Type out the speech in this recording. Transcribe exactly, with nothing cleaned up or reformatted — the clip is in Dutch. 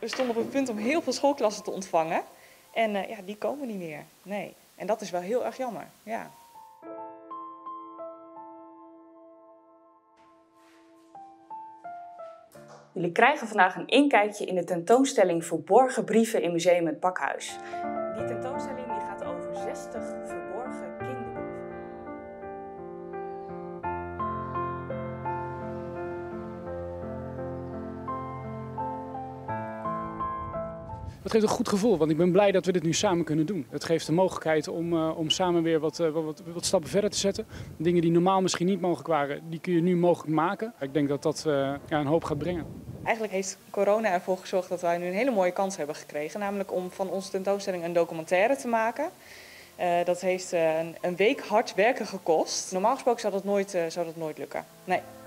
We stonden op het punt om heel veel schoolklassen te ontvangen. En uh, ja, die komen niet meer. Nee. En dat is wel heel erg jammer. Ja. Jullie krijgen vandaag een inkijkje in de tentoonstelling Verborgen brieven in Museum Het Pakhuis. Die tentoonstelling die gaat over zestig verborgen kinderbrieven. Het geeft een goed gevoel, want ik ben blij dat we dit nu samen kunnen doen. Het geeft de mogelijkheid om, uh, om samen weer wat, uh, wat, wat stappen verder te zetten. Dingen die normaal misschien niet mogelijk waren, die kun je nu mogelijk maken. Ik denk dat dat uh, ja, een hoop gaat brengen. Eigenlijk heeft corona ervoor gezorgd dat wij nu een hele mooie kans hebben gekregen. Namelijk om van onze tentoonstelling een documentaire te maken. Uh, dat heeft uh, een, een week hard werken gekost. Normaal gesproken zou dat nooit, uh, zou dat nooit lukken. Nee.